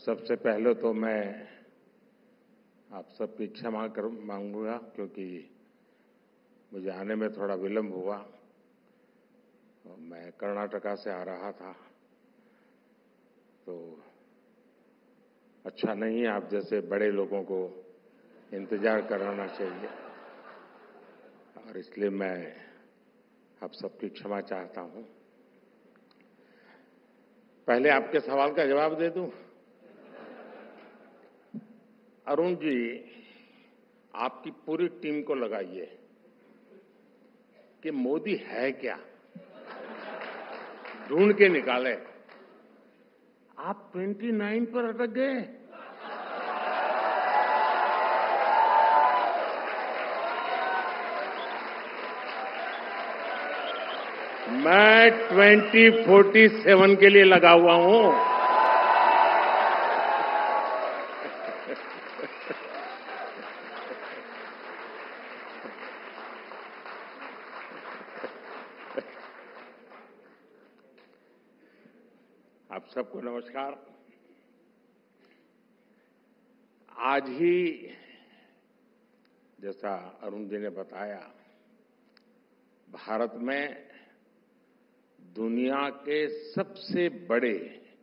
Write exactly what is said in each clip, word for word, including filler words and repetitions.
सबसे पहले तो मैं आप सबकी क्षमा कर मांगूंगा क्योंकि मुझे आने में थोड़ा विलंब हुआ। मैं कर्नाटका से आ रहा था तो अच्छा नहीं, आप जैसे बड़े लोगों को इंतजार कराना चाहिए और इसलिए मैं आप सबकी क्षमा चाहता हूं। पहले आपके सवाल का जवाब दे दूं। अरुण जी, आपकी पूरी टीम को लगाइए कि मोदी है क्या, ढूंढ के निकाले। आप उनतीस पर अटक गए। मैं बीस सैंतालीस के लिए लगा हुआ हूं। आप सबको नमस्कार। आज ही जैसा अरुण जी ने बताया, भारत में दुनिया के सबसे बड़े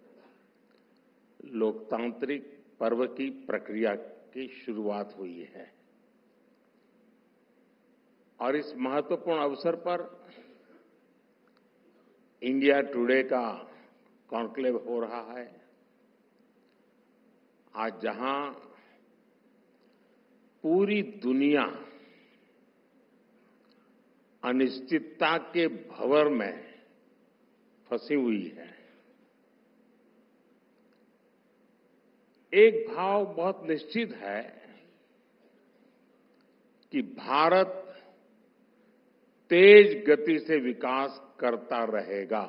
लोकतांत्रिक पर्व की प्रक्रिया की शुरुआत हुई है और इस महत्वपूर्ण अवसर पर इंडिया टुडे का कॉन्क्लेव हो रहा है। आज जहां पूरी दुनिया अनिश्चितता के भंवर में फंसी हुई है, एक भाव बहुत निश्चित है कि भारत तेज गति से विकास करता रहेगा।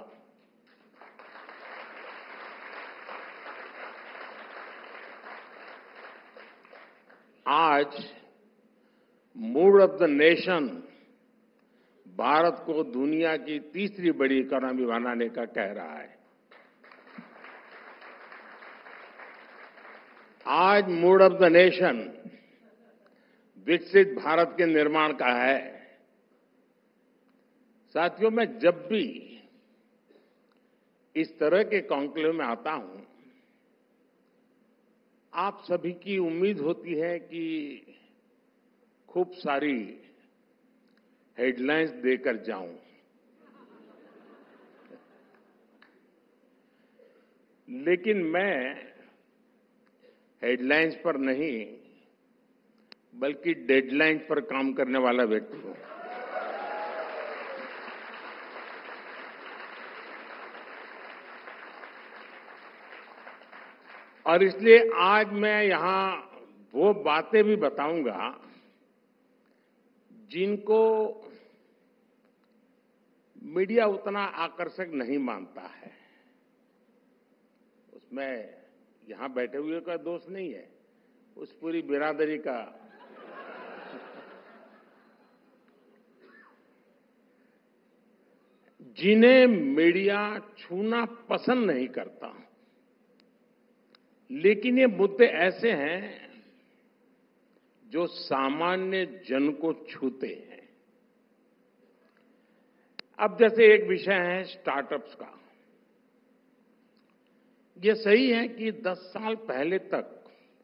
आज mood of the nation Bharat को दुनिया की तीसरी बड़ी इकोनॉमी बनाने का कह रहा है। आज मूड ऑफ द नेशन विकसित भारत के निर्माण का है। साथियों, मैं जब भी इस तरह के कॉन्क्लेव में आता हूं, आप सभी की उम्मीद होती है कि खूब सारी हेडलाइंस देकर जाऊं, लेकिन मैं हेडलाइंस पर नहीं बल्कि डेडलाइंस पर काम करने वाला व्यक्ति हूं। और इसलिए आज मैं यहां वो बातें भी बताऊंगा जिनको मीडिया उतना आकर्षक नहीं मानता है। उसमें यहां बैठे हुए का दोष नहीं है, उस पूरी बिरादरी का। जिन्हें मीडिया छूना पसंद नहीं करता, लेकिन ये मुद्दे ऐसे हैं जो सामान्य जन को छूते हैं। अब जैसे एक विषय है स्टार्टअप्स का। ये सही है कि दस साल पहले तक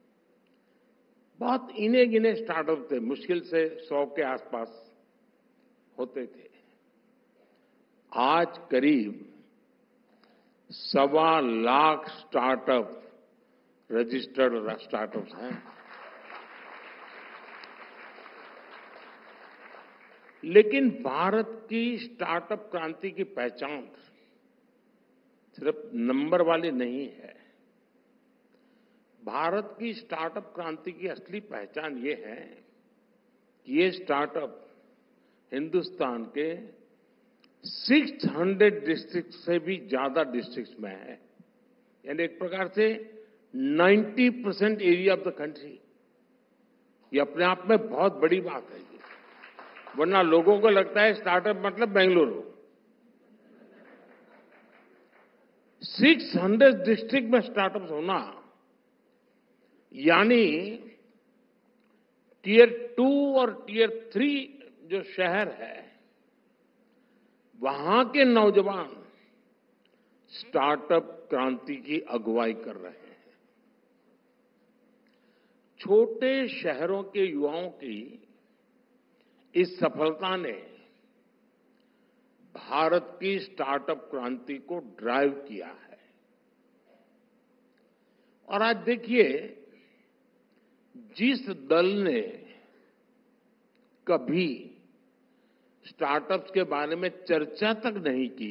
बहुत इने गिने स्टार्टअप थे, मुश्किल से सौ के आसपास होते थे। आज करीब सवा लाख स्टार्टअप रजिस्टर्ड स्टार्टअप्स हैं। लेकिन भारत की स्टार्टअप क्रांति की पहचान सिर्फ नंबर वाली नहीं है। भारत की स्टार्टअप क्रांति की असली पहचान ये है कि ये स्टार्टअप हिंदुस्तान के छह सौ डिस्ट्रिक्ट से भी ज्यादा डिस्ट्रिक्ट्स में है, यानी एक प्रकार से नब्बे percent area of the country. ये अपने आप में बहुत बड़ी बात है। वरना लोगों को लगता है स्टार्टअप मतलब बेंगलुरु। छह सौ डिस्ट्रिक्ट में स्टार्टअप्स होना यानी टीयर टू और टीयर थ्री जो शहर है, वहां के नौजवान स्टार्टअप क्रांति की अगुवाई कर रहे हैं। छोटे शहरों के युवाओं की इस सफलता ने भारत की स्टार्टअप क्रांति को ड्राइव किया है। और आज देखिए, जिस दल ने कभी स्टार्टअप्स के बारे में चर्चा तक नहीं की,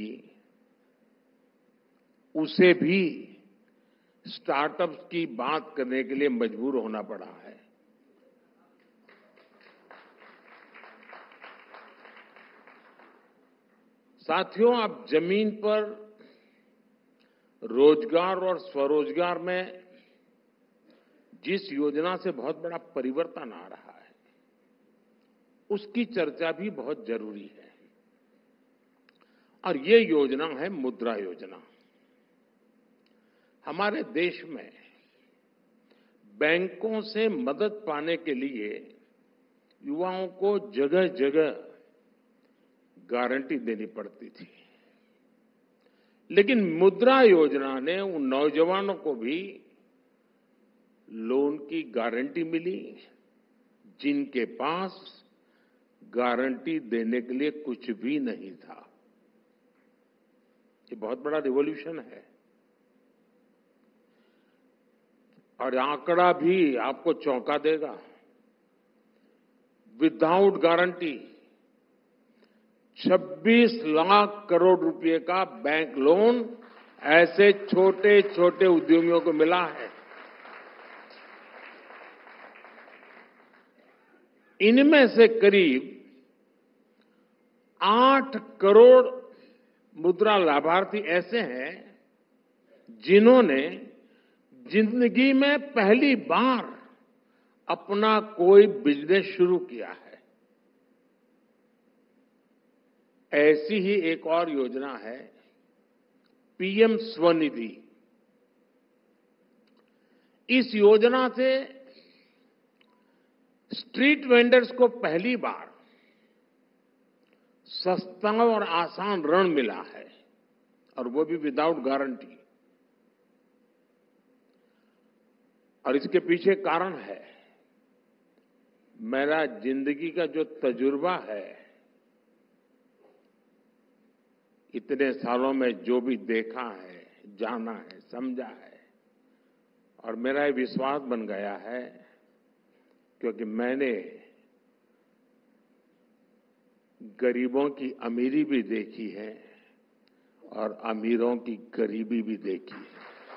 उसे भी स्टार्टअप्स की बात करने के लिए मजबूर होना पड़ा है। साथियों, आप जमीन पर रोजगार और स्वरोजगार में जिस योजना से बहुत बड़ा परिवर्तन आ रहा है, उसकी चर्चा भी बहुत जरूरी है। और ये योजना है मुद्रा योजना। हमारे देश में बैंकों से मदद पाने के लिए युवाओं को जगह जगह गारंटी देनी पड़ती थी, लेकिन मुद्रा योजना ने उन नौजवानों को भी लोन की गारंटी मिली जिनके पास गारंटी देने के लिए कुछ भी नहीं था। ये बहुत बड़ा रिवॉल्यूशन है। और आंकड़ा भी आपको चौंका देगा। विदाउट गारंटी छब्बीस लाख करोड़ रुपए का बैंक लोन ऐसे छोटे छोटे उद्यमियों को मिला है। इनमें से करीब आठ करोड़ मुद्रा लाभार्थी ऐसे हैं जिन्होंने जिंदगी में पहली बार अपना कोई बिजनेस शुरू किया है। ऐसी ही एक और योजना है पीएम स्वनिधि। इस योजना से स्ट्रीट वेंडर्स को पहली बार सस्ता और आसान ऋण मिला है, और वो भी विदाउट गारंटी। और इसके पीछे कारण है, मेरा जिंदगी का जो तजुर्बा है, इतने सालों में जो भी देखा है, जाना है, समझा है, और मेरा ये विश्वास बन गया है, क्योंकि मैंने गरीबों की अमीरी भी देखी है और अमीरों की गरीबी भी देखी है।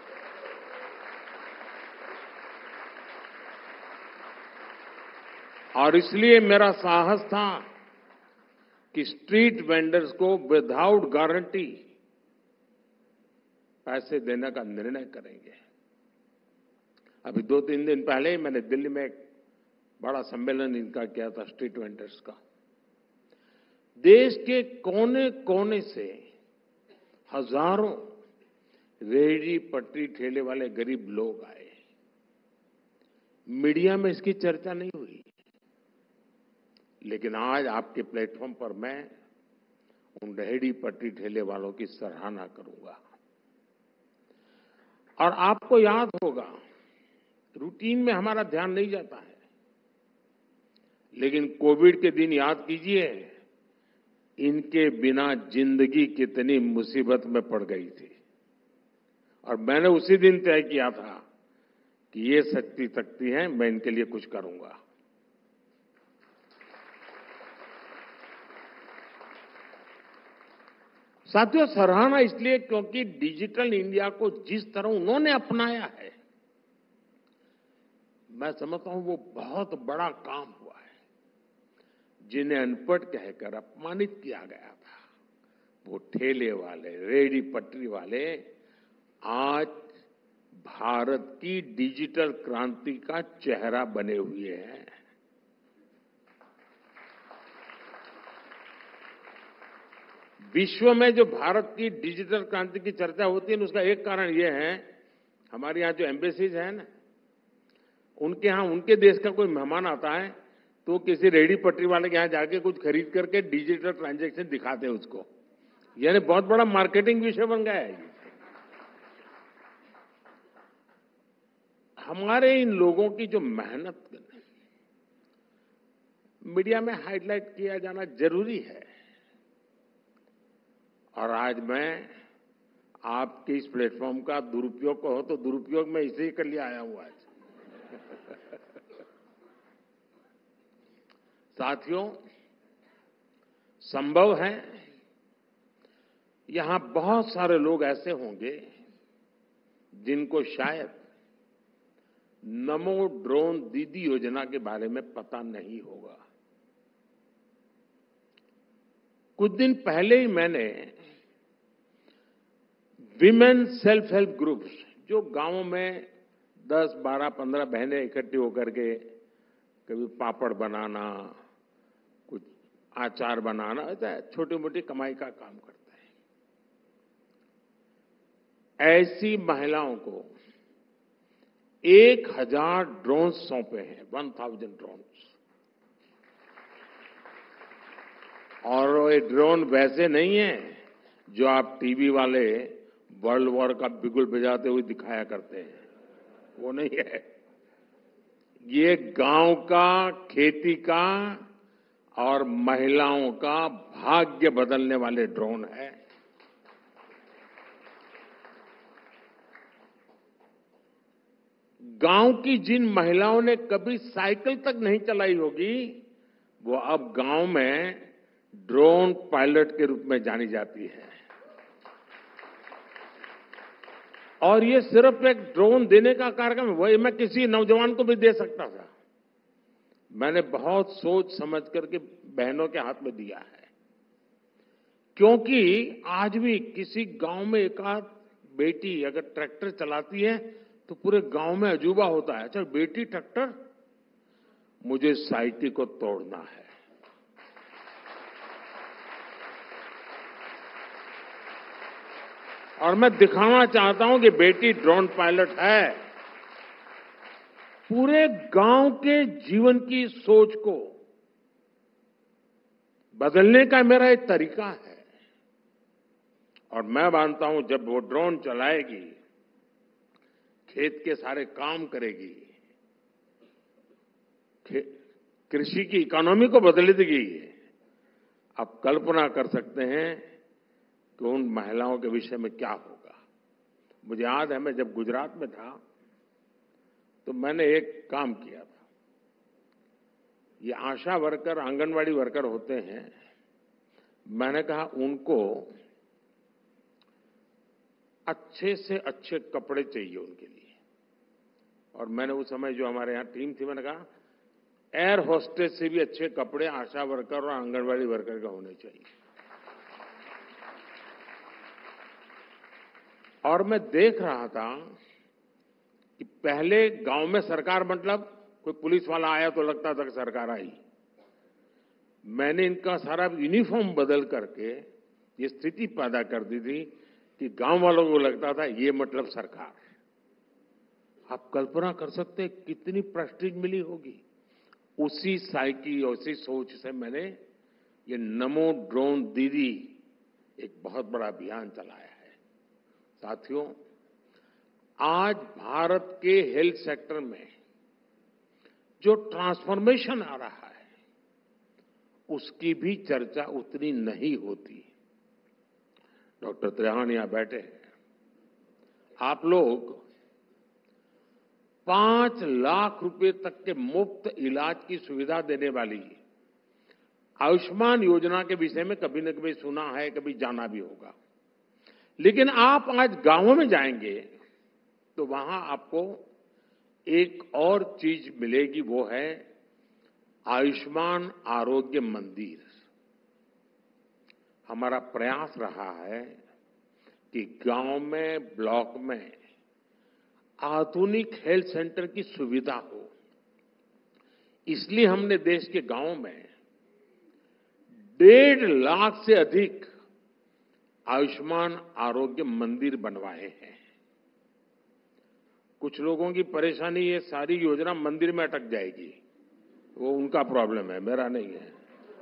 और इसलिए मेरा साहस था कि स्ट्रीट वेंडर्स को विदाउट गारंटी पैसे देने का निर्णय करेंगे। अभी दो तीन दिन पहले ही मैंने दिल्ली में एक बड़ा सम्मेलन इनका किया था, स्ट्रीट वेंडर्स का। देश के कोने कोने से हजारों रेहड़ी पटरी ठेले वाले गरीब लोग आए। मीडिया में इसकी चर्चा नहीं हुई, लेकिन आज आपके प्लेटफॉर्म पर मैं उन रेहड़ी पटरी ठेले वालों की सराहना करूंगा। और आपको याद होगा, रूटीन में हमारा ध्यान नहीं जाता है, लेकिन कोविड के दिन याद कीजिए, इनके बिना जिंदगी कितनी मुसीबत में पड़ गई थी। और मैंने उसी दिन तय किया था कि ये शक्ति तकती है, मैं इनके लिए कुछ करूंगा। साथियों, सराहना इसलिए क्योंकि डिजिटल इंडिया को जिस तरह उन्होंने अपनाया है, मैं समझता हूं वो बहुत बड़ा काम हुआ है। जिन्हें अनपढ़ कहकर अपमानित किया गया था, वो ठेले वाले, रेहड़ी पटरी वाले आज भारत की डिजिटल क्रांति का चेहरा बने हुए हैं। विश्व में जो भारत की डिजिटल क्रांति की चर्चा होती है, उसका एक कारण ये है, हमारे यहां जो एम्बेसीज है ना, उनके यहाँ उनके देश का कोई मेहमान आता है तो किसी रेहड़ी पटरी वाले के यहाँ जाके कुछ खरीद करके डिजिटल ट्रांजैक्शन दिखाते हैं उसको। यानी बहुत बड़ा मार्केटिंग विषय बन गया है ये। हमारे इन लोगों की जो मेहनत मीडिया में हाईलाइट किया जाना जरूरी है, और आज मैं आपके इस प्लेटफॉर्म का दुरुपयोग हो तो दुरुपयोग में इसे ही कर लिया आया हूं आज। साथियों, संभव है यहां बहुत सारे लोग ऐसे होंगे जिनको शायद नमो ड्रोन दीदी योजना के बारे में पता नहीं होगा। कुछ दिन पहले ही मैंने विमेन सेल्फ हेल्प ग्रुप्स, जो गांवों में दस, बारह, पंद्रह बहनें इकट्ठी होकर के कभी पापड़ बनाना, कुछ आचार बनाना, ऐसा छोटी मोटी कमाई का काम करते हैं, ऐसी महिलाओं को एक हजार ड्रोन सौंपे हैं, वन थाउजेंड ड्रोन। और ये ड्रोन वैसे नहीं है जो आप टीवी वाले वर्ल्ड वॉर का बिगुल बजाते हुए दिखाया करते हैं, वो नहीं है। ये गांव का, खेती का और महिलाओं का भाग्य बदलने वाले ड्रोन है। गांव की जिन महिलाओं ने कभी साइकिल तक नहीं चलाई होगी, वो अब गांव में ड्रोन पायलट के रूप में जानी जाती है। और ये सिर्फ एक ड्रोन देने का कार्यक्रम है, वही मैं किसी नौजवान को भी दे सकता था। मैंने बहुत सोच समझ करके बहनों के हाथ में दिया है, क्योंकि आज भी किसी गांव में एक आध बेटी अगर ट्रैक्टर चलाती है तो पूरे गांव में अजूबा होता है, अच्छा बेटी ट्रैक्टर, मुझे साइकिल को तोड़ना है। और मैं दिखाना चाहता हूं कि बेटी ड्रोन पायलट है। पूरे गांव के जीवन की सोच को बदलने का मेरा एक तरीका है, और मैं मानता हूं जब वो ड्रोन चलाएगी, खेत के सारे काम करेगी, कृषि की इकोनॉमी को बदल देगी। आप कल्पना कर सकते हैं कि उन महिलाओं के विषय में क्या होगा। मुझे याद है, मैं जब गुजरात में था तो मैंने एक काम किया था। ये आशा वर्कर, आंगनवाड़ी वर्कर होते हैं, मैंने कहा उनको अच्छे से अच्छे कपड़े चाहिए उनके लिए। और मैंने उस समय जो हमारे यहाँ टीम थी, मैंने कहा एयर होस्टेस से भी अच्छे कपड़े आशा वर्कर और आंगनवाड़ी वर्कर का होने चाहिए। और मैं देख रहा था कि पहले गांव में सरकार मतलब कोई पुलिस वाला आया तो लगता था कि सरकार आई। मैंने इनका सारा यूनिफॉर्म बदल करके ये स्थिति पैदा कर दी थी कि गांव वालों को लगता था ये मतलब सरकार। आप कल्पना कर सकते हैं कितनी प्रेस्टीज मिली होगी। उसी साइकी, उसी सोच से मैंने ये नमो ड्रोन दीदी एक बहुत बड़ा अभियान चलाया है। साथियों, आज भारत के हेल्थ सेक्टर में जो ट्रांसफॉर्मेशन आ रहा है, उसकी भी चर्चा उतनी नहीं होती। डॉक्टर त्रेहान यहां बैठे हैं। आप लोग पांच लाख रुपए तक के मुफ्त इलाज की सुविधा देने वाली आयुष्मान योजना के विषय में कभी न कभी सुना है, कभी जाना भी होगा। लेकिन आप आज गांवों में जाएंगे तो वहां आपको एक और चीज मिलेगी, वो है आयुष्मान आरोग्य मंदिर। हमारा प्रयास रहा है कि गांव में, ब्लॉक में आधुनिक हेल्थ सेंटर की सुविधा हो। इसलिए हमने देश के गांवों में डेढ़ लाख से अधिक आयुष्मान आरोग्य मंदिर बनवाए हैं। कुछ लोगों की परेशानी ये सारी योजना मंदिर में अटक जाएगी, वो उनका प्रॉब्लम है, मेरा नहीं है।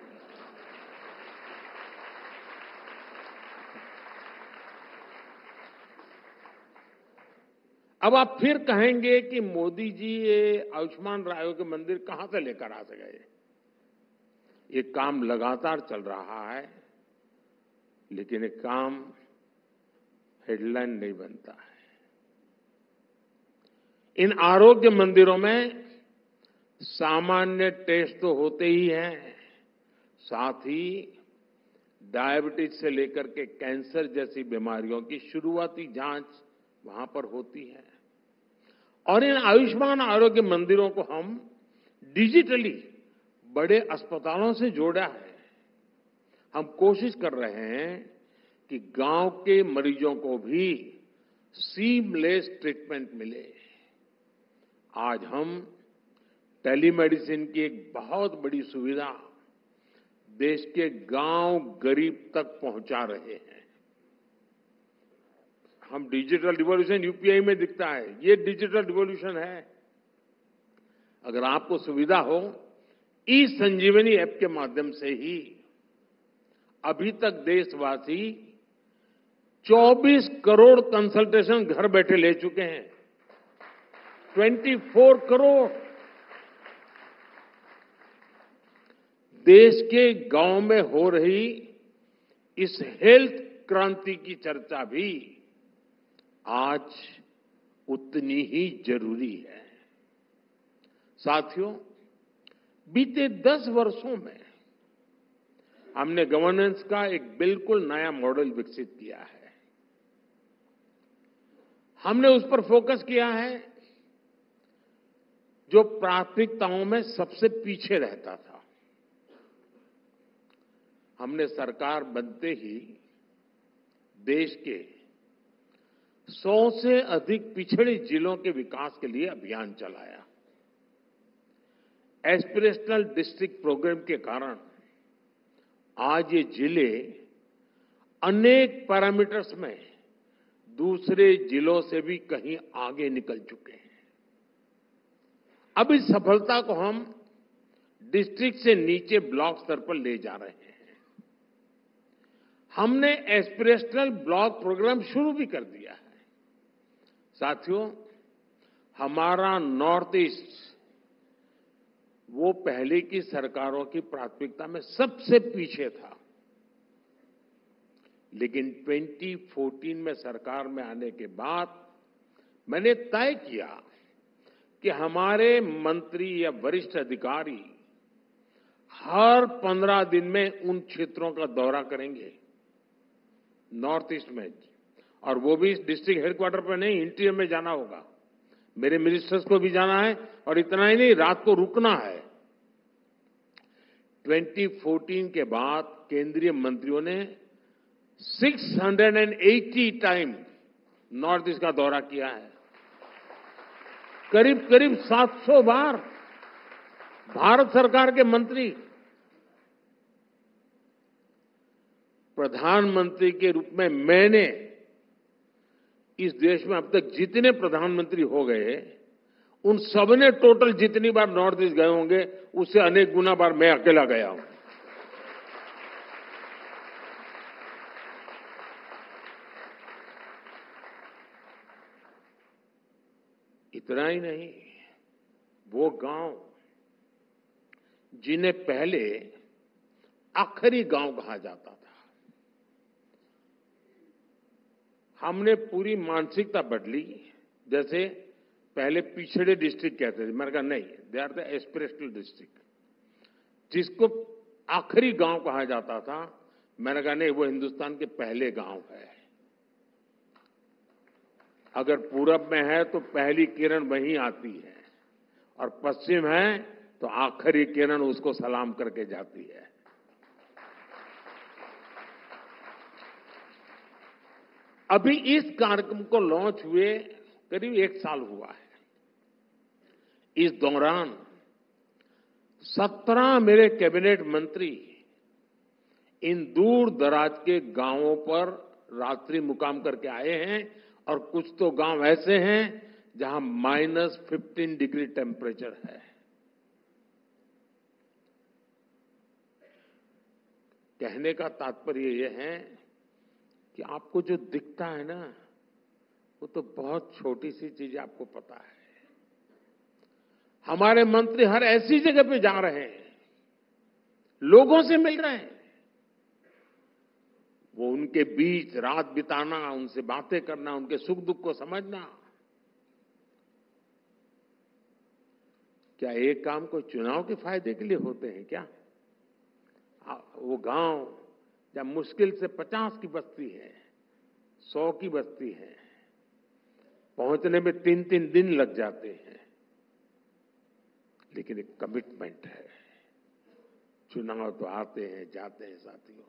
अब आप फिर कहेंगे कि मोदी जी ये आयुष्मान आरोग्य मंदिर कहां से लेकर आ गए। ये काम लगातार चल रहा है, लेकिन ये काम हेडलाइन नहीं बनता है। इन आरोग्य मंदिरों में सामान्य टेस्ट तो होते ही हैं, साथ ही डायबिटीज से लेकर के कैंसर जैसी बीमारियों की शुरुआती जांच वहां पर होती है। और इन आयुष्मान आरोग्य मंदिरों को हम डिजिटली बड़े अस्पतालों से जोड़ा है। हम कोशिश कर रहे हैं कि गांव के मरीजों को भी सीमलेस ट्रीटमेंट मिले। आज हम टेलीमेडिसिन की एक बहुत बड़ी सुविधा देश के गांव गरीब तक पहुंचा रहे हैं। हम डिजिटल रिवॉल्यूशन यूपीआई में दिखता है, ये डिजिटल रिवॉल्यूशन है। अगर आपको सुविधा हो, ई संजीवनी ऐप के माध्यम से ही अभी तक देशवासी चौबीस करोड़ कंसल्टेशन घर बैठे ले चुके हैं। चौबीस करोड़। देश के गांव में हो रही इस हेल्थ क्रांति की चर्चा भी आज उतनी ही जरूरी है। साथियों, बीते दस वर्षों में हमने गवर्नेंस का एक बिल्कुल नया मॉडल विकसित किया है। हमने उस पर फोकस किया है जो प्राथमिकताओं में सबसे पीछे रहता था। हमने सरकार बनते ही देश के सौ से अधिक पिछड़े जिलों के विकास के लिए अभियान चलाया। एस्पिरेशनल डिस्ट्रिक्ट प्रोग्राम के कारण आज ये जिले अनेक पैरामीटर्स में दूसरे जिलों से भी कहीं आगे निकल चुके हैं। अब इस सफलता को हम डिस्ट्रिक्ट से नीचे ब्लॉक स्तर पर ले जा रहे हैं। हमने एस्पिरेशनल ब्लॉक प्रोग्राम शुरू भी कर दिया है। साथियों, हमारा नॉर्थ ईस्ट वो पहले की सरकारों की प्राथमिकता में सबसे पीछे था, लेकिन दो हज़ार चौदह में सरकार में आने के बाद मैंने तय किया कि हमारे मंत्री या वरिष्ठ अधिकारी हर पंद्रह दिन में उन क्षेत्रों का दौरा करेंगे नॉर्थ ईस्ट में, और वो भी डिस्ट्रिक्ट हेडक्वार्टर पर नहीं, इंटीरियर में जाना होगा। मेरे मिनिस्टर्स को भी जाना है, और इतना ही नहीं, रात को रुकना है। दो हज़ार चौदह के बाद केंद्रीय मंत्रियों ने छह सौ अस्सी टाइम नॉर्थ ईस्ट का दौरा किया है। करीब करीब सात सौ बार भारत सरकार के मंत्री प्रधानमंत्री के रूप में मैंने इस देश में अब तक जितने प्रधानमंत्री हो गए उन सबने टोटल जितनी बार नॉर्थ ईस्ट गए होंगे उससे अनेक गुना बार मैं अकेला गया हूं। इतना ही नहीं, वो गांव जिन्हें पहले आखिरी गांव कहा जाता था, हमने पूरी मानसिकता बदली। जैसे पहले पिछड़े डिस्ट्रिक्ट कहते थे, मैंने कहा नहीं, they are the aspirational district. जिसको आखिरी गांव कहा जाता था, मैंने कहा नहीं, वो हिंदुस्तान के पहले गांव है। अगर पूरब में है तो पहली किरण वहीं आती है, और पश्चिम है तो आखिरी किरण उसको सलाम करके जाती है। अभी इस कार्यक्रम को लॉन्च हुए करीब एक साल हुआ है। इस दौरान सत्रह मेरे कैबिनेट मंत्री इन दूर दराज के गांवों पर रात्रि मुकाम करके आए हैं, और कुछ तो गांव ऐसे हैं जहां माइनस फिफ्टीन डिग्री टेम्परेचर है। कहने का तात्पर्य यह है कि आपको जो दिखता है ना, वो तो बहुत छोटी सी चीज आपको पता है। हमारे मंत्री हर ऐसी जगह पे जा रहे हैं, लोगों से मिल रहे हैं, वो उनके बीच रात बिताना, उनसे बातें करना, उनके सुख दुख को समझना। क्या एक काम को चुनाव के फायदे के लिए होते हैं क्या? वो गांव जब मुश्किल से पचास की बस्ती है, सौ की बस्ती है, पहुंचने में तीन तीन दिन लग जाते हैं, लेकिन एक कमिटमेंट है। चुनाव तो आते हैं जाते हैं साथियों,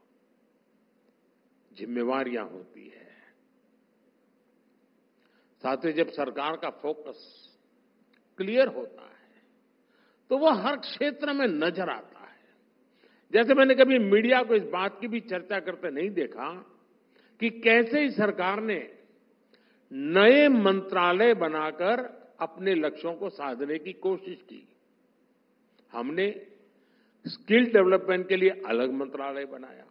जिम्मेवारियां होती है। साथियों, जब सरकार का फोकस क्लियर होता है तो वो हर क्षेत्र में नजर आता है। जैसे मैंने कभी मीडिया को इस बात की भी चर्चा करते नहीं देखा कि कैसे इस सरकार ने नए मंत्रालय बनाकर अपने लक्ष्यों को साधने की कोशिश की। हमने स्किल डेवलपमेंट के लिए अलग मंत्रालय बनाया,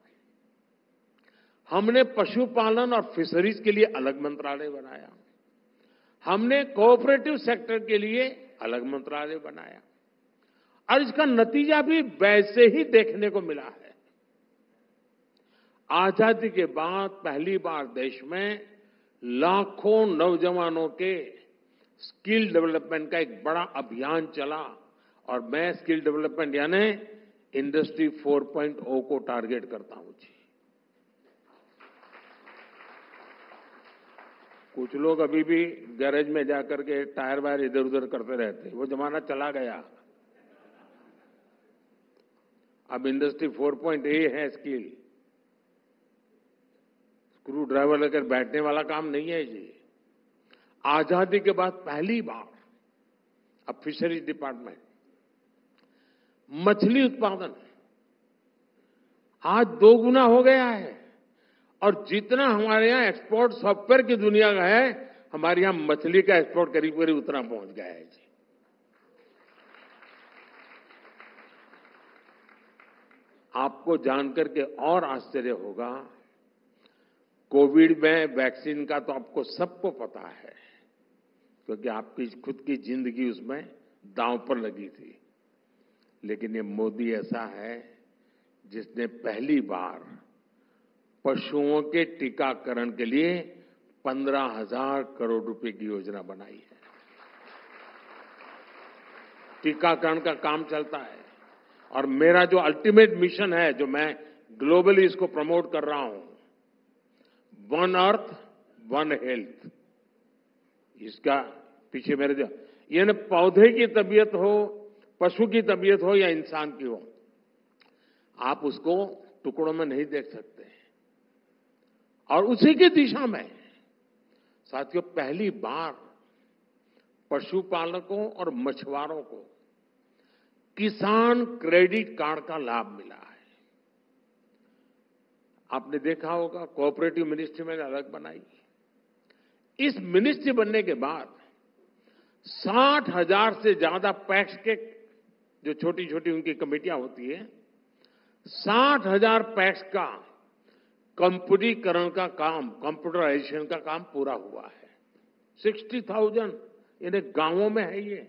हमने पशुपालन और फिशरीज के लिए अलग मंत्रालय बनाया, हमने कोऑपरेटिव सेक्टर के लिए अलग मंत्रालय बनाया, और इसका नतीजा भी वैसे ही देखने को मिला है। आजादी के बाद पहली बार देश में लाखों नौजवानों के स्किल डेवलपमेंट का एक बड़ा अभियान चला, और मैं स्किल डेवलपमेंट यानी इंडस्ट्री फोर पॉइंट ओ को टारगेट करता हूं जी। कुछ लोग अभी भी गैरेज में जाकर के टायर वायर इधर उधर करते रहते, वो जमाना चला गया। अब इंडस्ट्री फोर पॉइंट ए है स्किल। स्क्रू ड्राइवर लेकर बैठने वाला काम नहीं है जी। आजादी के बाद पहली बार अब फिशरीज डिपार्टमेंट, मछली उत्पादन आज दो गुना हो गया है, और जितना हमारे यहां एक्सपोर्ट सॉफ्टवेयर की दुनिया का है, हमारे यहां मछली का एक्सपोर्ट करीब करीब उतना पहुंच गया है जी। आपको जानकर के और आश्चर्य होगा, कोविड में वैक्सीन का तो आपको सबको पता है, क्योंकि आपकी खुद की जिंदगी उसमें दांव पर लगी थी। लेकिन ये मोदी ऐसा है जिसने पहली बार पशुओं के टीकाकरण के लिए पंद्रह हजार करोड़ रुपए की योजना बनाई है। टीकाकरण का काम चलता है, और मेरा जो अल्टीमेट मिशन है, जो मैं ग्लोबली इसको प्रमोट कर रहा हूं, वन अर्थ वन हेल्थ, इसका पीछे मेरे जो यानी पौधे की तबीयत हो, पशु की तबीयत हो या इंसान की हो, आप उसको टुकड़ों में नहीं देख सकते। और उसी की दिशा में साथियों पहली बार पशुपालकों और मछुआरों को किसान क्रेडिट कार्ड का लाभ मिला है। आपने देखा होगा, कोऑपरेटिव मिनिस्ट्री मैंने अलग बनाई। इस मिनिस्ट्री बनने के बाद साठ हजार से ज्यादा पैक्स के, जो छोटी छोटी उनकी कमेटियां होती है, साठ हजार पैक्स का कंप्यूटरीकरण का काम, कंप्यूटराइजेशन का काम पूरा हुआ है। सिक्सटी थाउजेंड यानी गांवों में है ये।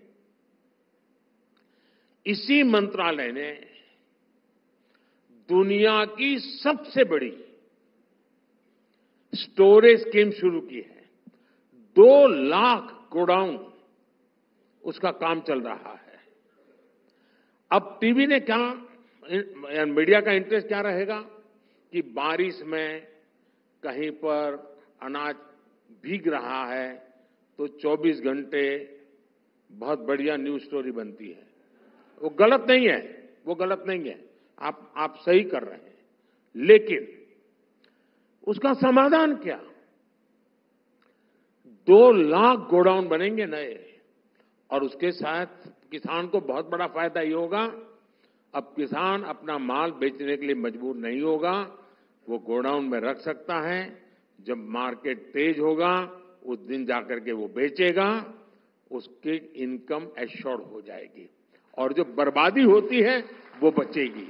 इसी मंत्रालय ने दुनिया की सबसे बड़ी स्टोरेज स्कीम शुरू की है। दो लाख गोडाउन, उसका काम चल रहा है। अब टीवी ने क्या, मीडिया का इंटरेस्ट क्या रहेगा कि बारिश में कहीं पर अनाज भीग रहा है तो चौबीस घंटे बहुत बढ़िया न्यूज स्टोरी बनती है। वो गलत नहीं है, वो गलत नहीं है, आप आप सही कर रहे हैं, लेकिन उसका समाधान क्या? दो लाख गोडाउन बनेंगे नए, और उसके साथ किसान को बहुत बड़ा फायदा ये होगा, अब किसान अपना माल बेचने के लिए मजबूर नहीं होगा, वो गोडाउन में रख सकता है। जब मार्केट तेज होगा, उस दिन जाकर के वो बेचेगा, उसकी इनकम एश्योर्ड हो जाएगी और जो बर्बादी होती है वो बचेगी।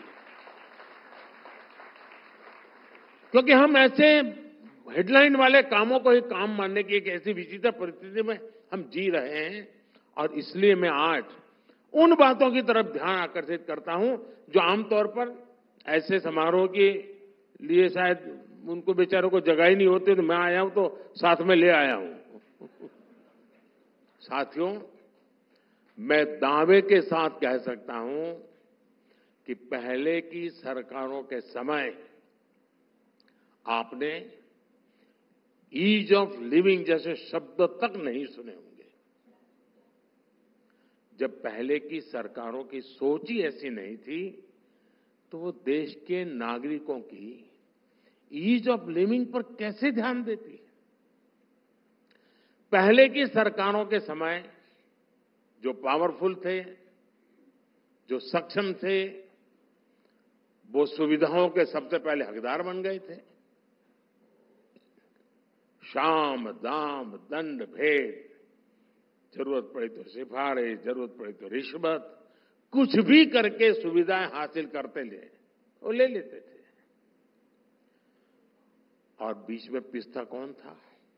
क्योंकि हम ऐसे हेडलाइन वाले कामों को ही काम मानने की एक ऐसी विचित्र परिस्थिति में हम जी रहे हैं और इसलिए मैं आज उन बातों की तरफ ध्यान आकर्षित करता हूं जो आमतौर पर ऐसे समारोह के लिए शायद उनको बेचारों को जगह ही नहीं होती, तो मैं आया हूं तो साथ में ले आया हूं। साथियों, मैं दावे के साथ कह सकता हूं कि पहले की सरकारों के समय आपने ईज ऑफ लिविंग जैसे शब्द तक नहीं सुने होंगे। जब पहले की सरकारों की सोच ही ऐसी नहीं थी तो वो देश के नागरिकों की ईज ऑफ लिविंग पर कैसे ध्यान देती? पहले की सरकारों के समय जो पावरफुल थे, जो सक्षम थे, वो सुविधाओं के सबसे पहले हकदार बन गए थे। शाम दाम दंड भेद, जरूरत पड़ी तो सिफारिश, जरूरत पड़ी तो रिश्वत, कुछ भी करके सुविधाएं हासिल करते ले वो ले लेते थे। और बीच में पिसता कौन था?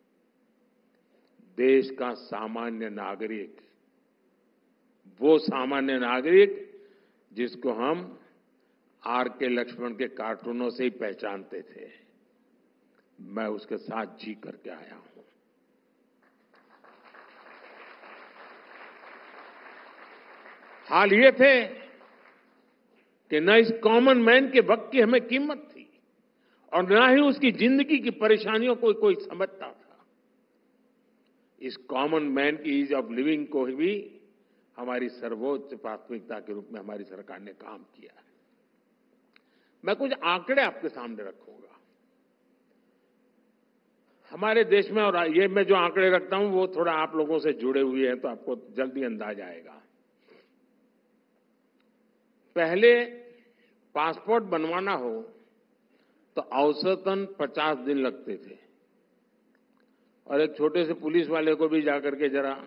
देश का सामान्य नागरिक, वो सामान्य नागरिक जिसको हम आर के लक्ष्मण के कार्टूनों से ही पहचानते थे। मैं उसके साथ जी करके आया हूं। हाल ये थे कि न इस कॉमन मैन के वक्त की हमें कीमत थी और न ही उसकी जिंदगी की परेशानियों को कोई समझता था। इस कॉमन मैन की ईज ऑफ लिविंग को भी हमारी सर्वोच्च प्राथमिकता के रूप में हमारी सरकार ने काम किया है। मैं कुछ आंकड़े आपके सामने रखूंगा। हमारे देश में, और ये मैं जो आंकड़े रखता हूं वो थोड़ा आप लोगों से जुड़े हुए हैं तो आपको जल्दी अंदाज आएगा। पहले पासपोर्ट बनवाना हो तो औसतन पचास दिन लगते थे और एक छोटे से पुलिस वाले को भी जाकर के जरा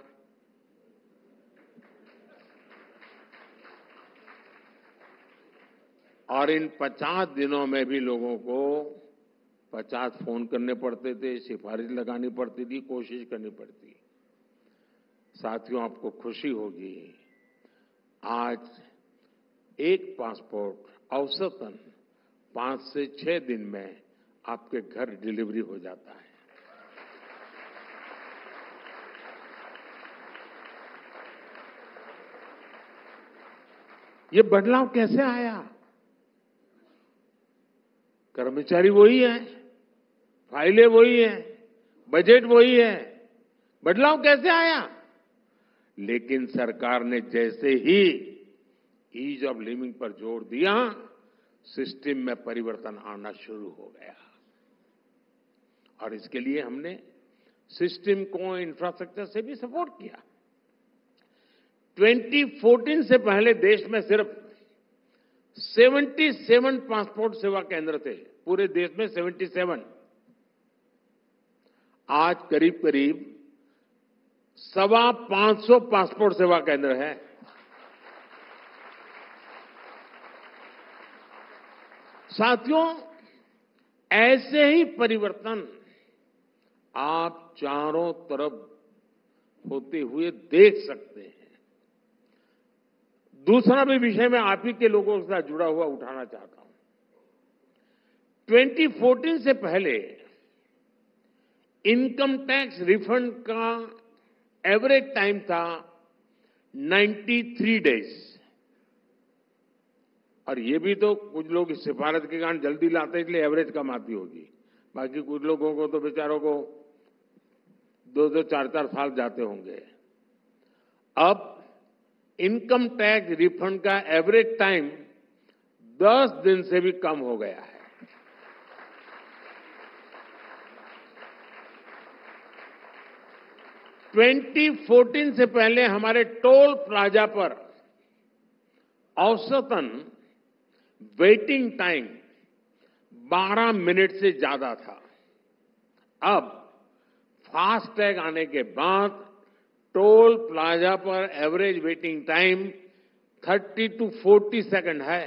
और इन पचास दिनों में भी लोगों को पचास फोन करने पड़ते थे, सिफारिश लगानी पड़ती थी, कोशिश करनी पड़ती। साथियों, आपको खुशी होगी, आज एक पासपोर्ट औसतन पांच से छह दिन में आपके घर डिलीवरी हो जाता है। ये बदलाव कैसे आया? कर्मचारी वही है, फाइलें वही है, बजट वही है, बदलाव कैसे आया? लेकिन सरकार ने जैसे ही ईज ऑफ लिविंग पर जोर दिया, सिस्टम में परिवर्तन आना शुरू हो गया और इसके लिए हमने सिस्टम को इंफ्रास्ट्रक्चर से भी सपोर्ट किया। दो हज़ार चौदह से पहले देश में सिर्फ सतहत्तर पासपोर्ट सेवा केंद्र थे, पूरे देश में सतहत्तर। आज करीब करीब सवा पांच सौ पासपोर्ट सेवा केंद्र है। साथियों, ऐसे ही परिवर्तन आप चारों तरफ होते हुए देख सकते हैं। दूसरा भी विषय मैं आप ही के लोगों के साथ जुड़ा हुआ उठाना चाहता हूं। दो हज़ार चौदह से पहले इनकम टैक्स रिफंड का एवरेज टाइम था तिरानवे डेज और ये भी तो कुछ लोग इस सिफारिश के कारण जल्दी लाते हैं इसलिए एवरेज कम आती होगी, बाकी कुछ लोगों को तो बेचारों को दो दो चार चार साल जाते होंगे। अब इनकम टैक्स रिफंड का एवरेज टाइम दस दिन से भी कम हो गया है। दो हज़ार चौदह से पहले हमारे टोल प्लाजा पर औसतन वेटिंग टाइम बारह मिनट से ज्यादा था। अब फास्टैग आने के बाद टोल प्लाजा पर एवरेज वेटिंग टाइम तीस टू चालीस सेकंड है।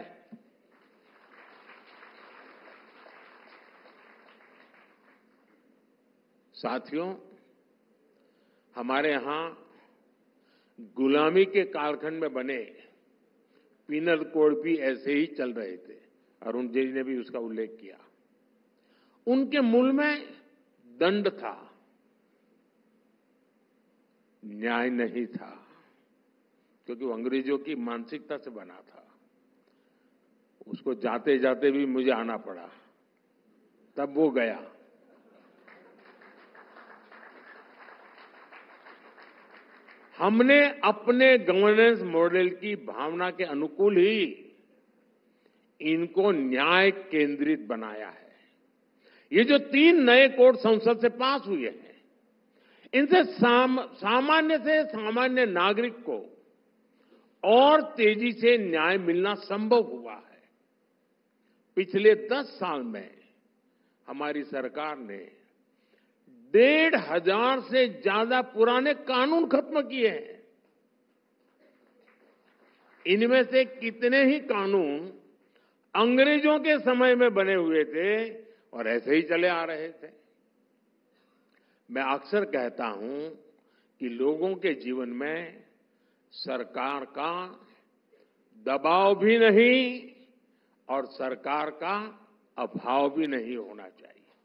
साथियों, हमारे यहां गुलामी के कालखंड में बने पीनल कोड भी ऐसे ही चल रहे थे। अरुण जेटली ने भी उसका उल्लेख किया। उनके मूल में दंड था, न्याय नहीं था, क्योंकि वो अंग्रेजों की मानसिकता से बना था। उसको जाते जाते भी मुझे आना पड़ा, तब वो गया। हमने अपने गवर्नेंस मॉडल की भावना के अनुकूल ही इनको न्याय केंद्रित बनाया है। ये जो तीन नए कोड संसद से पास हुए हैं, इनसे साम, सामान्य से सामान्य नागरिक को और तेजी से न्याय मिलना संभव हुआ है। पिछले दस साल में हमारी सरकार ने डेढ़ हजार से ज्यादा पुराने कानून खत्म किए हैं। इनमें से कितने ही कानून अंग्रेजों के समय में बने हुए थे और ऐसे ही चले आ रहे थे। मैं अक्सर कहता हूं कि लोगों के जीवन में सरकार का दबाव भी नहीं और सरकार का अभाव भी नहीं होना चाहिए।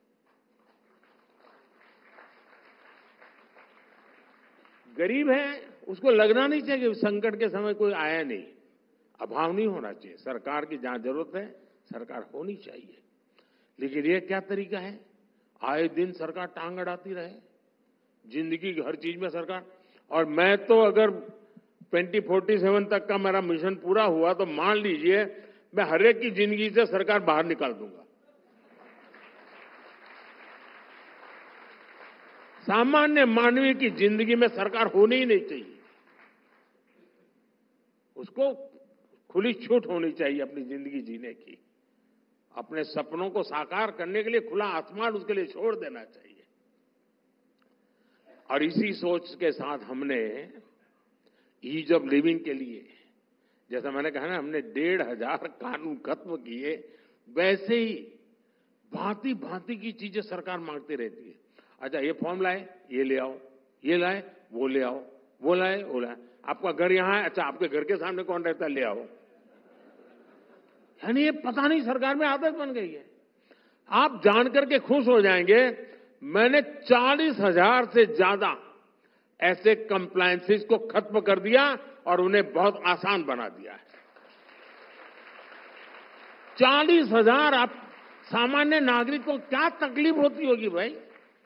गरीब है, उसको लगना नहीं चाहिए कि संकट के समय कोई आया नहीं। अभाव नहीं होना चाहिए। सरकार की जहां जरूरत है, सरकार होनी चाहिए। लेकिन ये क्या तरीका है? आए दिन सरकार टांग अड़ाती रहे, जिंदगी की हर चीज में सरकार। और मैं तो अगर ट्वेंटी फोर्टी सेवन तक का मेरा मिशन पूरा हुआ तो मान लीजिए मैं हर एक की जिंदगी से सरकार बाहर निकाल दूंगा। सामान्य मानवीय की जिंदगी में सरकार होनी ही नहीं चाहिए। उसको खुली छूट होनी चाहिए अपनी जिंदगी जीने की। अपने सपनों को साकार करने के लिए खुला आसमान उसके लिए छोड़ देना चाहिए। और इसी सोच के साथ हमने ईज ऑफ लिविंग के लिए, जैसा मैंने कहा ना, हमने डेढ़ हजार कानून खत्म किए। वैसे ही भांति भांति की चीजें सरकार मांगती रहती है। अच्छा, ये फॉर्म लाए, ये ले आओ, ये लाए, वो ले आओ, वो लाए, वो लाए। आपका घर यहां है, अच्छा आपके घर के सामने कौन रहता है, ले आओ। यानी ये पता नहीं सरकार में आदत बन गई है। आप जानकर के खुश हो जाएंगे, मैंने चालीस हजार से ज्यादा ऐसे कंप्लायंसेस को खत्म कर दिया और उन्हें बहुत आसान बना दिया है। चालीस हजार। आप सामान्य नागरिक को क्या तकलीफ होती होगी भाई?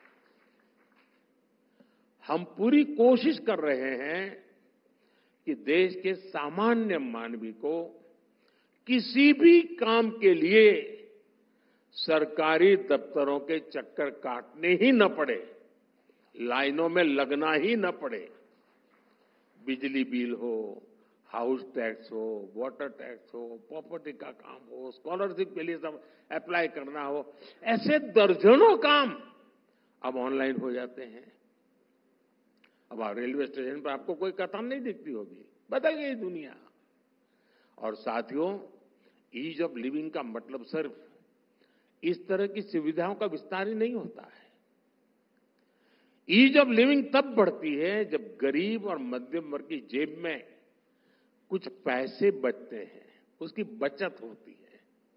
हम पूरी कोशिश कर रहे हैं कि देश के सामान्य मानवी को किसी भी काम के लिए सरकारी दफ्तरों के चक्कर काटने ही न पड़े, लाइनों में लगना ही न पड़े। बिजली बिल हो, हाउस टैक्स हो, वाटर टैक्स हो, प्रॉपर्टी का काम हो, स्कॉलरशिप के लिए सब अप्लाई करना हो, ऐसे दर्जनों काम अब ऑनलाइन हो जाते हैं। अब रेलवे स्टेशन पर आपको कोई कतार नहीं दिखती होगी। बदल गई दुनिया। और साथियों, ईज ऑफ लिविंग का मतलब सिर्फ इस तरह की सुविधाओं का विस्तार ही नहीं होता है। ईज ऑफ लिविंग तब बढ़ती है जब गरीब और मध्यम वर्ग की जेब में कुछ पैसे बचते हैं, उसकी बचत होती है।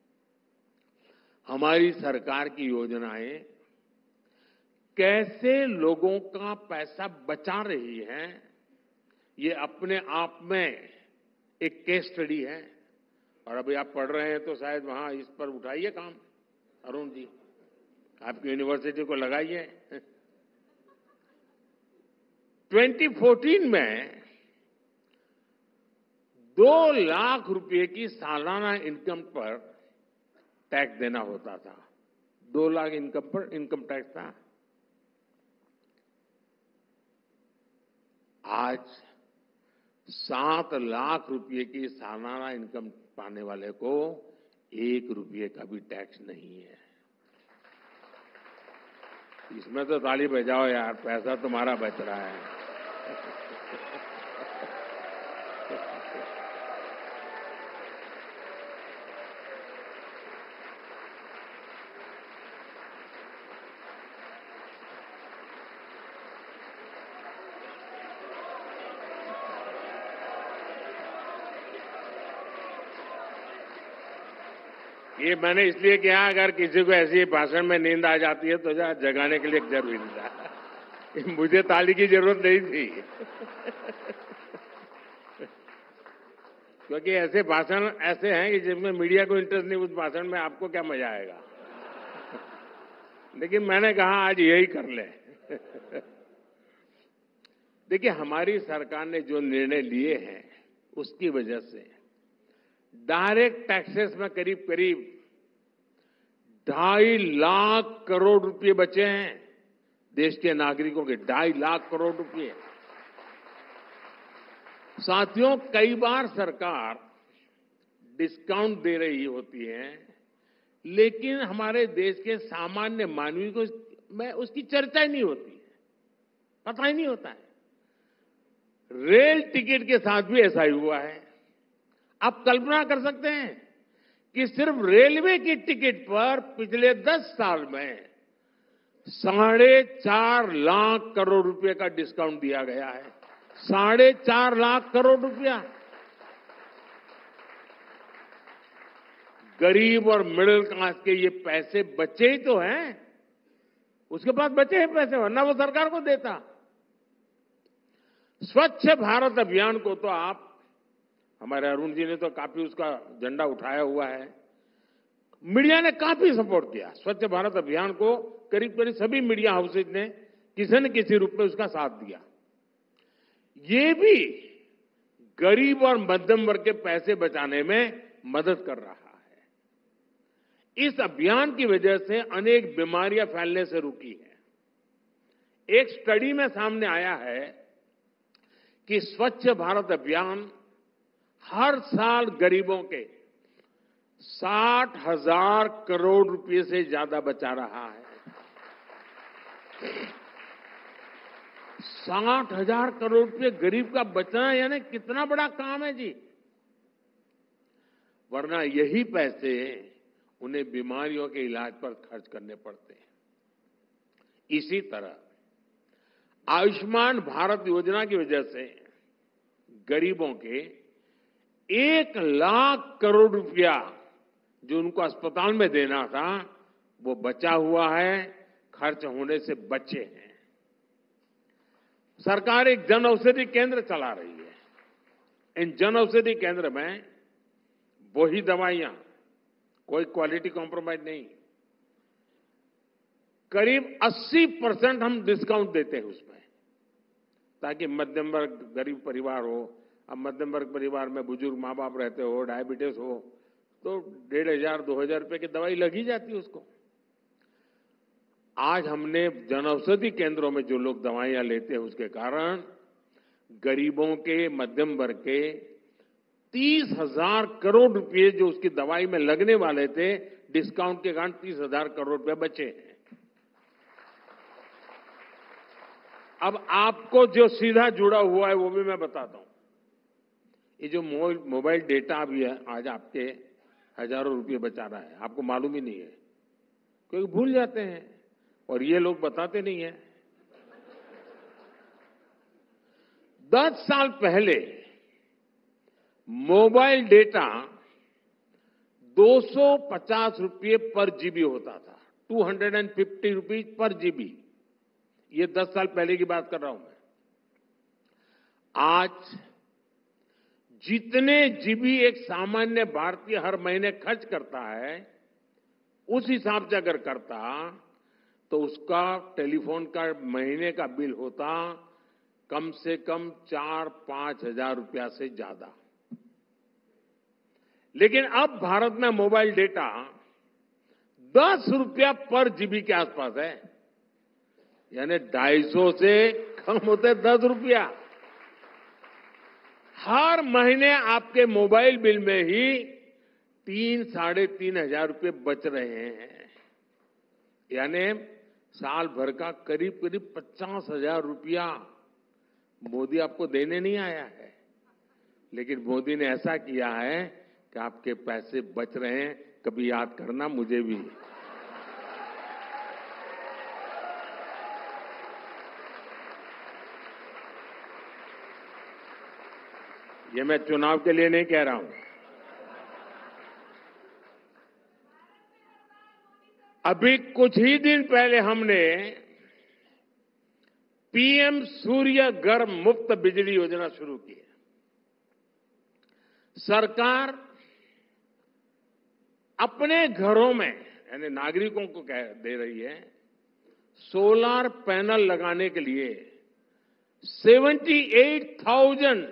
हमारी सरकार की योजनाएं कैसे लोगों का पैसा बचा रही हैं, ये अपने आप में एक केस स्टडी है। और अभी आप पढ़ रहे हैं तो शायद वहां इस पर उठाइए काम, अरुण जी, आपकी यूनिवर्सिटी को लगाइए। ट्वेंटी फोर्टीन में दो लाख रुपए की सालाना इनकम पर टैक्स देना होता था। दो लाख इनकम पर इनकम टैक्स था। आज सात लाख रुपए की सालाना इनकम पाने वाले को एक रुपये का भी टैक्स नहीं है। इसमें तो ताली बजाओ यार, पैसा तुम्हारा बच रहा है। ये मैंने इसलिए किया, अगर किसी को ऐसी भाषण में नींद आ जाती है तो जा जगाने के लिए जरूरी था। मुझे ताली की जरूरत नहीं थी। क्योंकि ऐसे भाषण ऐसे हैं कि जिसमें मीडिया को इंटरेस्ट नहीं, उस भाषण में आपको क्या मजा आएगा। लेकिन मैंने कहा आज यही कर ले। देखिए, हमारी सरकार ने जो निर्णय लिए हैं उसकी वजह से डायरेक्ट टैक्सेस में करीब करीब ढाई लाख करोड़ रुपए बचे हैं देश के नागरिकों के, ढाई लाख करोड़ रुपए। साथियों, कई बार सरकार डिस्काउंट दे रही होती है, लेकिन हमारे देश के सामान्य मानवी को में उसकी चर्चा ही नहीं होती है, पता ही नहीं होता है। रेल टिकट के साथ भी ऐसा ही हुआ है। आप कल्पना कर सकते हैं कि सिर्फ रेलवे की टिकट पर पिछले दस साल में साढ़े चार लाख करोड़ रुपए का डिस्काउंट दिया गया है। साढ़े चार लाख करोड़ रुपया। गरीब और मिडिल क्लास के ये पैसे बचे ही तो हैं, उसके पास बचे हैं पैसे, वरना वो सरकार को देता। स्वच्छ भारत अभियान को तो आप, हमारे अरुण जी ने तो काफी उसका झंडा उठाया हुआ है, मीडिया ने काफी सपोर्ट किया। स्वच्छ भारत अभियान को करीब करीब सभी मीडिया हाउसेज ने किसी न किसी रूप में उसका साथ दिया। ये भी गरीब और मध्यम वर्ग के पैसे बचाने में मदद कर रहा है। इस अभियान की वजह से अनेक बीमारियां फैलने से रुकी है। एक स्टडी में सामने आया है कि स्वच्छ भारत अभियान हर साल गरीबों के साठ हजार करोड़ रुपए से ज्यादा बचा रहा है। साठ हजार करोड़ रुपए गरीब का बचना यानी कितना बड़ा काम है जी। वरना यही पैसे उन्हें बीमारियों के इलाज पर खर्च करने पड़ते हैं। इसी तरह आयुष्मान भारत योजना की वजह से गरीबों के एक लाख करोड़ रुपया जो उनको अस्पताल में देना था वो बचा हुआ है, खर्च होने से बचे हैं। सरकार एक जन औषधि केंद्र चला रही है। इन जन औषधि केंद्र में वही दवाइयां, कोई क्वालिटी कॉम्प्रोमाइज नहीं, करीब अस्सी परसेंट हम डिस्काउंट देते हैं उसमें, ताकि मध्यम वर्ग गरीब परिवार हो। अब मध्यम वर्ग परिवार में बुजुर्ग माँ बाप रहते हो, डायबिटीज हो, तो डेढ़ हजार दो हजार रुपए की दवाई लग ही जाती है उसको। आज हमने जनऔषधि केंद्रों में जो लोग दवाइयां लेते हैं उसके कारण गरीबों के, मध्यम वर्ग के तीस हजार करोड़ रुपए जो उसकी दवाई में लगने वाले थे, डिस्काउंट के कारण तीस हजार करोड़ रुपए बचे हैं। अब आपको जो सीधा जुड़ा हुआ है वो भी मैं बताता हूं। ये जो मोबाइल डेटा भी है आज आपके हजारों रुपए बचा रहा है, आपको मालूम ही नहीं है, क्योंकि भूल जाते हैं और ये लोग बताते नहीं है। दस साल पहले मोबाइल डेटा दो सौ पचास रुपये पर जीबी होता था, two hundred and fifty rupees per GB. ये दस साल पहले की बात कर रहा हूं मैं। आज जितने जीबी एक सामान्य भारतीय हर महीने खर्च करता है, उस हिसाब से अगर करता तो उसका टेलीफोन का महीने का बिल होता कम से कम चार पांच हजार रुपया से ज्यादा। लेकिन अब भारत में मोबाइल डेटा दस रुपया पर जीबी के आसपास है, यानी ढाई सौ से कम होते दस रुपया। हर महीने आपके मोबाइल बिल में ही तीन साढ़े तीन हजार रुपये बच रहे हैं, यानी साल भर का करीब करीब पचास हजार रुपया मोदी आपको देने नहीं आया है, लेकिन मोदी ने ऐसा किया है कि आपके पैसे बच रहे हैं। कभी याद करना मुझे भी। ये मैं चुनाव के लिए नहीं कह रहा हूं। अभी कुछ ही दिन पहले हमने पीएम सूर्य घर मुफ्त बिजली योजना शुरू की है। सरकार अपने घरों में यानी नागरिकों को कह दे रही है सोलर पैनल लगाने के लिए अठहत्तर हज़ार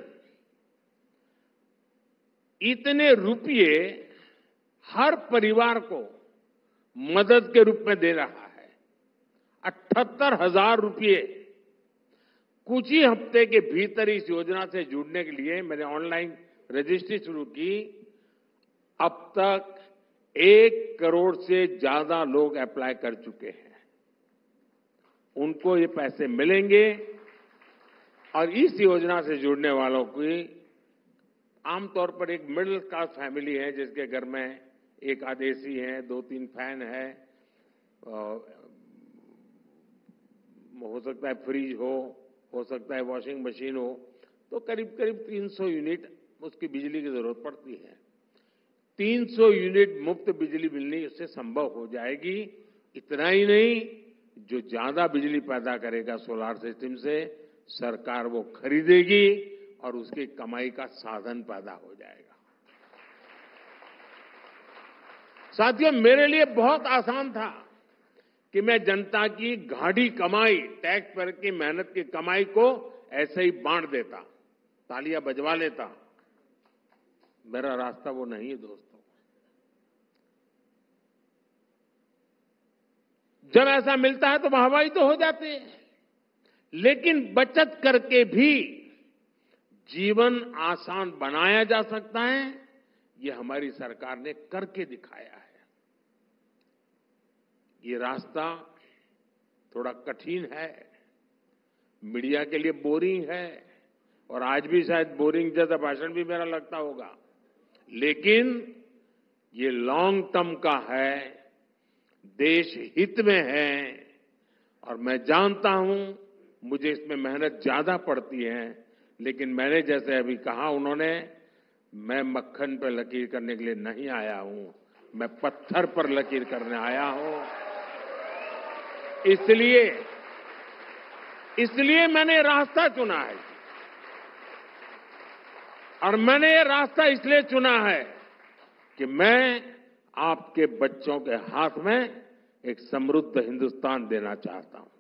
इतने रुपये हर परिवार को मदद के रूप में दे रहा है। अठहत्तर हजार रुपये कुछ ही हफ्ते के भीतर इस योजना से जुड़ने के लिए मैंने ऑनलाइन रजिस्ट्री शुरू की। अब तक एक करोड़ से ज्यादा लोग अप्लाई कर चुके हैं। उनको ये पैसे मिलेंगे और इस योजना से जुड़ने वालों की आमतौर पर एक मिडिल क्लास फैमिली है जिसके घर में एक आध एसी है, दो तीन फैन है, हो सकता है फ्रिज हो हो सकता है वॉशिंग मशीन हो, तो करीब करीब तीन सौ यूनिट उसकी बिजली की जरूरत पड़ती है। तीन सौ यूनिट मुफ्त बिजली मिलनी उससे संभव हो जाएगी। इतना ही नहीं, जो ज्यादा बिजली पैदा करेगा सोलार सिस्टम से सरकार वो खरीदेगी और उसकी कमाई का साधन पैदा हो जाएगा। साथियों, मेरे लिए बहुत आसान था कि मैं जनता की गाढ़ी कमाई, टैक्स पेयर की मेहनत की कमाई को ऐसे ही बांट देता, तालियां बजवा लेता। मेरा रास्ता वो नहीं है दोस्तों। जब ऐसा मिलता है तो वाहवाही तो हो जाती है, लेकिन बचत करके भी जीवन आसान बनाया जा सकता है, ये हमारी सरकार ने करके दिखाया है। ये रास्ता थोड़ा कठिन है, मीडिया के लिए बोरिंग है और आज भी शायद बोरिंग जैसा भाषण भी मेरा लगता होगा, लेकिन ये लॉन्ग टर्म का है, देश हित में है और मैं जानता हूं मुझे इसमें मेहनत ज्यादा पड़ती है, लेकिन मैंने जैसे अभी कहा उन्होंने, मैं मक्खन पर लकीर करने के लिए नहीं आया हूं, मैं पत्थर पर लकीर करने आया हूं। इसलिए इसलिए मैंने रास्ता चुना है और मैंने ये रास्ता इसलिए चुना है कि मैं आपके बच्चों के हाथ में एक समृद्ध हिंदुस्तान देना चाहता हूं।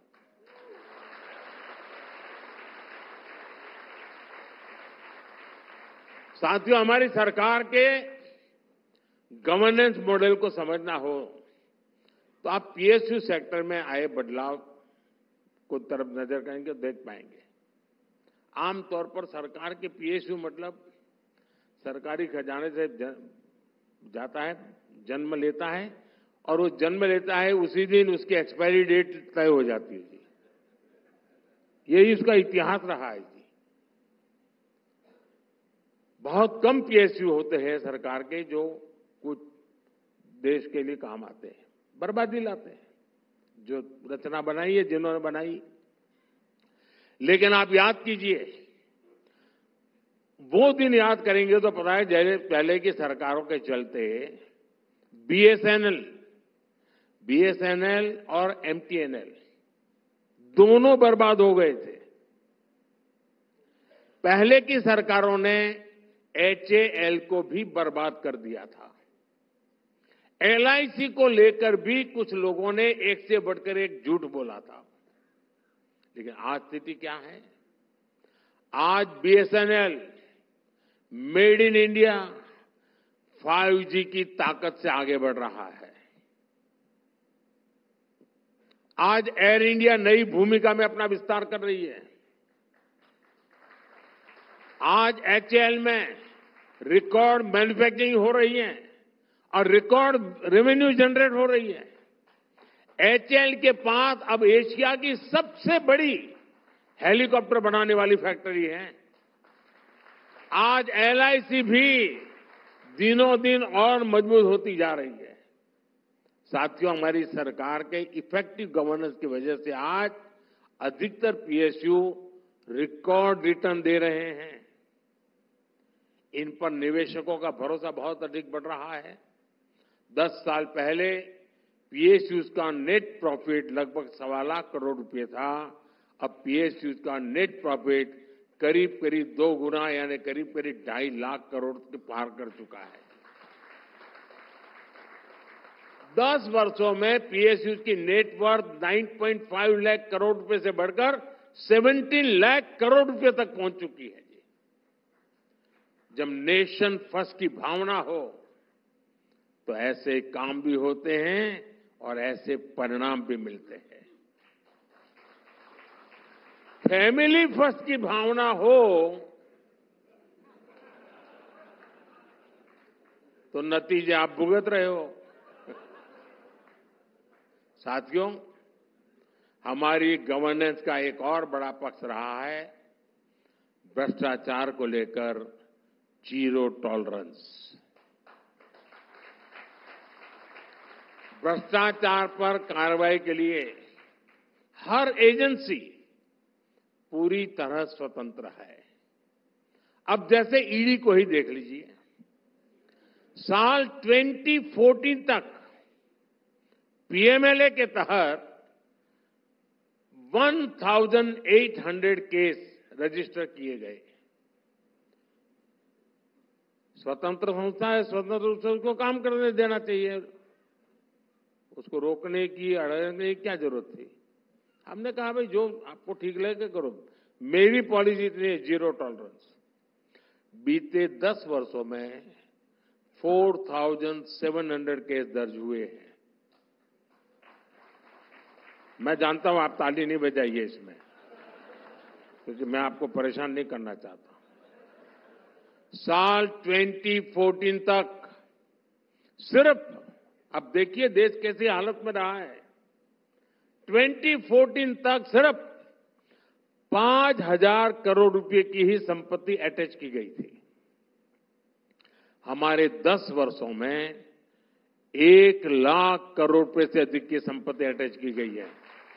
साथियों, हमारी सरकार के गवर्नेंस मॉडल को समझना हो तो आप पीएसयू सेक्टर में आए बदलाव को तरफ नजर करेंगे तो देख पाएंगे। आमतौर पर सरकार के पीएसयू मतलब सरकारी खजाने से जाता है, जन्म लेता है और वो जन्म लेता है उसी दिन उसकी एक्सपायरी डेट तय हो जाती है जी। यही उसका इतिहास रहा है जी। बहुत कम पीएसयू होते हैं सरकार के जो कुछ देश के लिए काम आते हैं, बर्बादी लाते हैं। जो रचना बनाई है जिन्होंने बनाई, लेकिन आप याद कीजिए, वो दिन याद करेंगे तो पता है जैसे पहले की सरकारों के चलते बीएसएनएल बीएसएनएल और एमटीएनएल दोनों बर्बाद हो गए थे। पहले की सरकारों ने एचएएल को भी बर्बाद कर दिया था। एलआईसी को लेकर भी कुछ लोगों ने एक से बढ़कर एक झूठ बोला था, लेकिन आज स्थिति क्या है? आज BSNL made in India five G की ताकत से आगे बढ़ रहा है। आज एयर इंडिया नई भूमिका में अपना विस्तार कर रही है। आज एचएएल में रिकॉर्ड मैन्युफैक्चरिंग हो रही है और रिकॉर्ड रेवेन्यू जनरेट हो रही है। एच ए एल के पास अब एशिया की सबसे बड़ी हेलीकॉप्टर बनाने वाली फैक्ट्री है। आज एल आई सी भी दिनों दिन और मजबूत होती जा रही है। साथियों, हमारी सरकार के इफेक्टिव गवर्नेंस की वजह से आज अधिकतर P S U record return दे रहे हैं। इन पर निवेशकों का भरोसा बहुत अधिक बढ़ रहा है। दस साल पहले पी एस यू का नेट प्रॉफिट लगभग सवा लाख करोड़ रुपए था। अब पी एस यू का नेट प्रॉफिट करीब करीब दो गुना यानी करीब करीब ढाई लाख करोड़ के पार कर चुका है। दस वर्षों में पी एस यू की नेटवर्थ नौ पॉइंट पाँच लाख करोड़ रुपए से बढ़कर सत्रह लाख करोड़ रुपए तक पहुंच चुकी है। जब नेशन फर्स्ट की भावना हो तो ऐसे काम भी होते हैं और ऐसे परिणाम भी मिलते हैं। फैमिली फर्स्ट की भावना हो तो नतीजे आप भुगत रहे हो। साथियों, हमारी गवर्नेंस का एक और बड़ा पक्ष रहा है भ्रष्टाचार को लेकर जीरो टॉलरेंस। भ्रष्टाचार पर कार्रवाई के लिए हर एजेंसी पूरी तरह स्वतंत्र है। अब जैसे ई डी को ही देख लीजिए, साल दो हज़ार चौदह तक पी एम एल ए के तहत अठारह सौ केस रजिस्टर किए गए। स्वतंत्र संस्था है, स्वतंत्र रूप से उसको काम करने देना चाहिए। उसको रोकने की, अड़ने की क्या जरूरत थी? हमने कहा भाई जो आपको ठीक लगे करो। मेरी पॉलिसी इतनी है, जीरो टॉलरेंस। बीते दस वर्षों में चार हज़ार सात सौ केस दर्ज हुए हैं। मैं जानता हूं आप ताली नहीं बजाइए इसमें, क्योंकि मैं आपको परेशान नहीं करना चाहता। साल दो हज़ार चौदह तक सिर्फ, अब देखिए देश कैसी हालत में रहा है, दो हज़ार चौदह तक सिर्फ पांच हजार करोड़ रुपए की ही संपत्ति अटैच की गई थी। हमारे दस वर्षों में एक लाख करोड़ रुपए से अधिक की संपत्ति अटैच की गई है।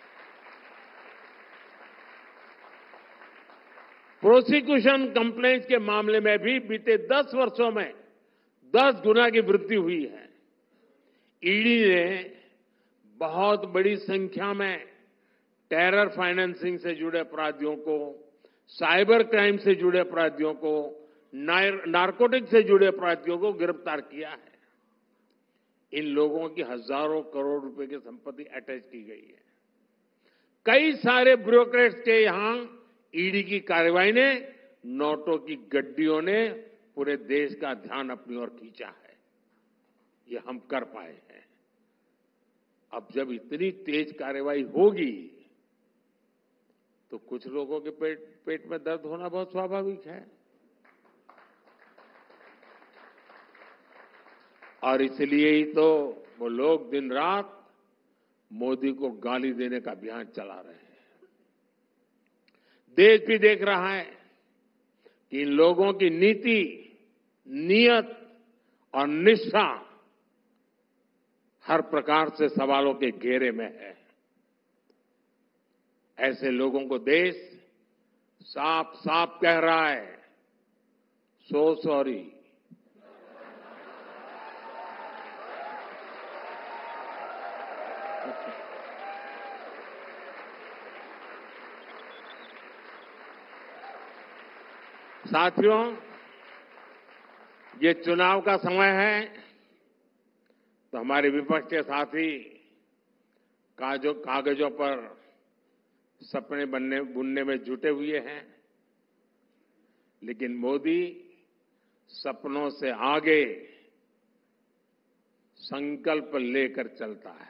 प्रोसिक्यूशन कंप्लेंट्स के मामले में भी बीते दस वर्षों में दस गुना की वृद्धि हुई है। ई डी ने बहुत बड़ी संख्या में टेरर फाइनेंसिंग से जुड़े अपराधियों को, साइबर क्राइम से जुड़े अपराधियों को, नारकोटिक से जुड़े अपराधियों को गिरफ्तार किया है। इन लोगों की हजारों करोड़ रुपए की संपत्ति अटैच की गई है। कई सारे ब्यूरोक्रेट्स के यहां ई डी की कार्रवाई ने, नोटों की गड्डियों ने पूरे देश का ध्यान अपनी ओर खींचा है। ये हम कर पाए हैं। अब जब इतनी तेज कार्रवाई होगी तो कुछ लोगों के पेट पेट में दर्द होना बहुत स्वाभाविक है। और इसलिए ही तो वो लोग दिन रात मोदी को गाली देने का अभियान चला रहे हैं। देश भी देख रहा है कि इन लोगों की नीति, नियत और निष्ठा हर प्रकार से सवालों के घेरे में है। ऐसे लोगों को देश साफ साफ कह रहा है, सो सॉरी। साथियों, ये चुनाव का समय है तो हमारे विपक्ष के साथी काजो कागजों पर सपने बनने बुनने में जुटे हुए हैं, लेकिन मोदी सपनों से आगे संकल्प लेकर चलता है।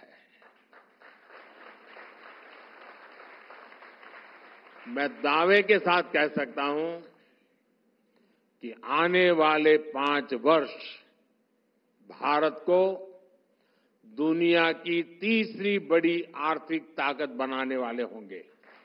मैं दावे के साथ कह सकता हूं कि आने वाले पांच वर्ष भारत को दुनिया की तीसरी बड़ी आर्थिक ताकत बनाने वाले होंगे।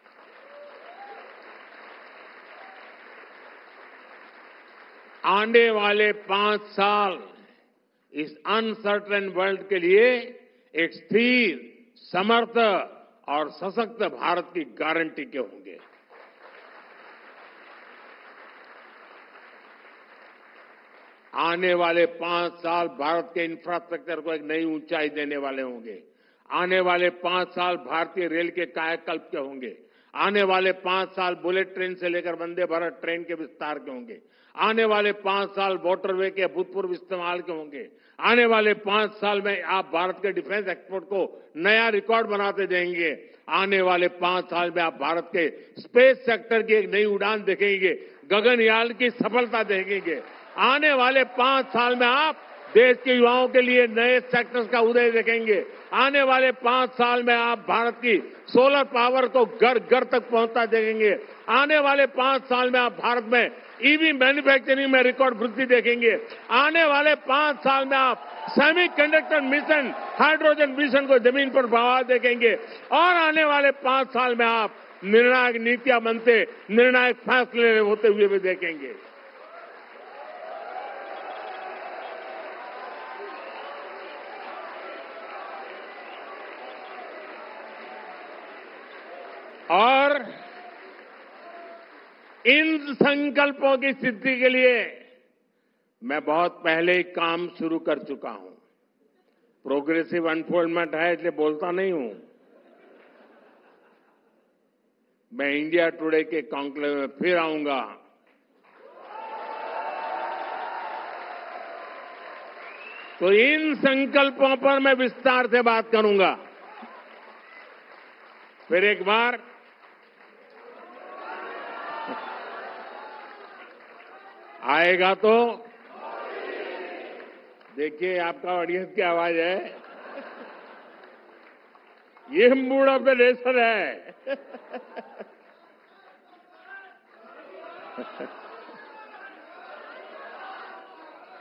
आने वाले पांच साल इस अनसर्टेन वर्ल्ड के लिए एक स्थिर, समर्थ और सशक्त भारत की गारंटी के होंगे। आने वाले पांच साल भारत के इंफ्रास्ट्रक्चर को एक नई ऊंचाई देने वाले होंगे। आने वाले पांच साल भारतीय रेल के कायाकल्प के होंगे। आने वाले पांच साल बुलेट ट्रेन से लेकर वंदे भारत ट्रेन के विस्तार के होंगे। आने वाले पांच साल वाटरवे के अभूतपूर्व इस्तेमाल के होंगे। आने वाले पांच साल में आप भारत के डिफेंस एक्सपोर्ट को नया रिकॉर्ड बनाते देंगे। आने वाले पांच साल में आप भारत के स्पेस सेक्टर की एक नई उड़ान देखेंगे, गगनयान की सफलता देखेंगे। आने वाले पांच साल में आप देश के युवाओं के लिए नए सेक्टर्स का उदय देखेंगे। आने वाले पांच साल में आप भारत की सोलर पावर को घर घर तक पहुंचता देखेंगे। आने वाले पांच साल में आप भारत में ईवी मैन्युफैक्चरिंग में रिकॉर्ड वृद्धि देखेंगे। आने वाले पांच साल में आप semiconductor mission, hydrogen mission को जमीन पर बढ़ावा देखेंगे। और आने वाले पांच साल में आप निर्णायक नीतियां बनते, निर्णायक फैसले होते हुए भी देखेंगे। और इन संकल्पों की सिद्धि के लिए मैं बहुत पहले ही काम शुरू कर चुका हूं। प्रोग्रेसिव अनफोल्डमेंट है इसलिए बोलता नहीं हूं। मैं इंडिया टुडे के कॉन्क्लेव में फिर आऊंगा। तो इन संकल्पों पर मैं विस्तार से बात करूंगा। फिर एक बार आएगा तो देखिए, आपका ऑडियंस की आवाज है। ये मूड ऑफ द नेशन है।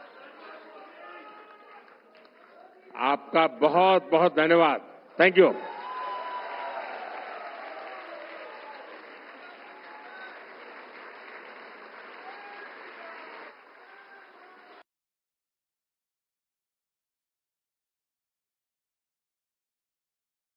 आपका बहुत बहुत धन्यवाद। Thank you.